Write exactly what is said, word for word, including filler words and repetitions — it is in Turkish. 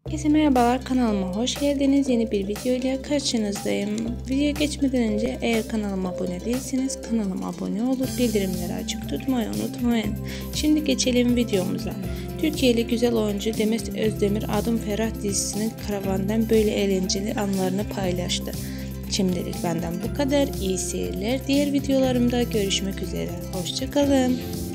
Herkese merhabalar, kanalıma hoş geldiniz. Yeni bir video ile karşınızdayım. Videoya geçmeden önce eğer kanalıma abone değilseniz kanalıma abone olup bildirimleri açık tutmayı unutmayın. Şimdi geçelim videomuza. Türkiye'li güzel oyuncu Demet Özdemir Adım Ferah dizisinin karavandan böyle eğlenceli anlarını paylaştı. Şimdilik benden bu kadar. İyi seyirler. Diğer videolarımda görüşmek üzere. Hoşça kalın.